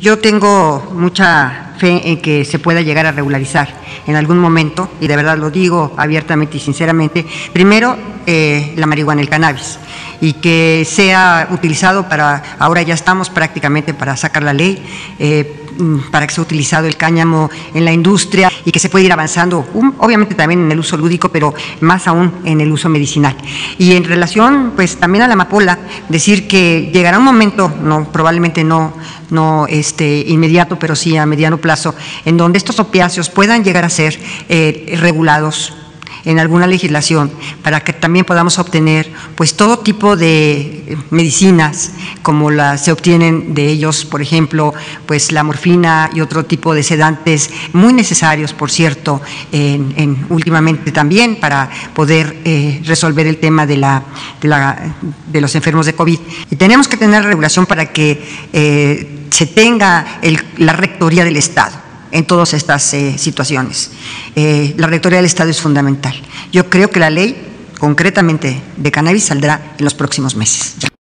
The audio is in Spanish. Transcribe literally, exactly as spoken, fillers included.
Yo tengo mucha fe en que se pueda llegar a regularizar en algún momento, y de verdad lo digo abiertamente y sinceramente, primero eh, la marihuana, el cannabis, y que sea utilizado para, ahora ya estamos prácticamente para sacar la ley, eh, para que sea utilizado el cáñamo en la industria y que se pueda ir avanzando, um, obviamente también en el uso lúdico, pero más aún en el uso medicinal. Y en relación, pues también a la amapola, decir que llegará un momento, no, probablemente no, no este, inmediato, pero sí a mediano plazo, en donde estos opiáceos puedan llegar a ser eh, regulados en alguna legislación, para que también podamos obtener pues todo tipo de medicinas como las se obtienen de ellos, por ejemplo, pues la morfina y otro tipo de sedantes muy necesarios, por cierto, en, en, últimamente también para poder eh, resolver el tema de, la, de, la, de los enfermos de COVID. Y tenemos que tener regulación para que eh, se tenga el, la rectoría del Estado en todas estas eh, situaciones. Eh, la rectoría del Estado es fundamental. Yo creo que la ley, concretamente de cannabis, saldrá en los próximos meses.